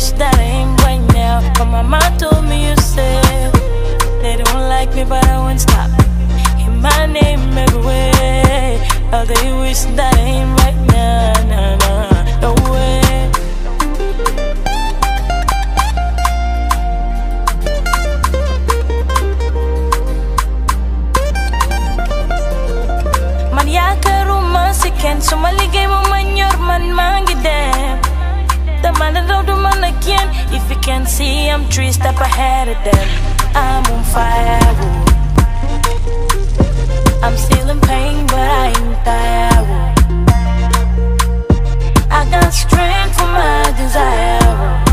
wish that ain't right now. But my mom told me you said they don't like me, but I won't stop. Hear my name everywhere. Oh, they wish that ain't right now. Nah, nah, no way. Ken sumaligay mo man your man mangidem. The man that don't do man again. If you can see, I'm 3 steps ahead of them. I'm on fire. I'm still in pain, but I ain't tired. I got strength for my desire.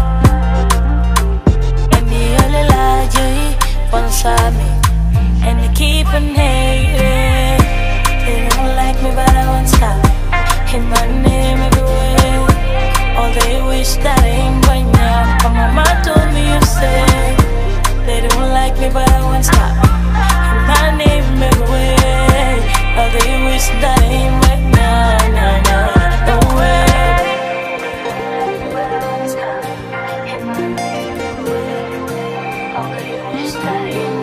And the only lie you inside me, and they keep on hating. They don't like me, but I won't stop. Hit my name everywhere. Oh, they wish that ain't right now. But my mom told me you said they don't like me, but I won't stop. Hit my name everywhere. Oh, they wish that ain't right now. Nah, nah, no way. But I won't stop. Hit my name everywhere. Oh, they wish that ain't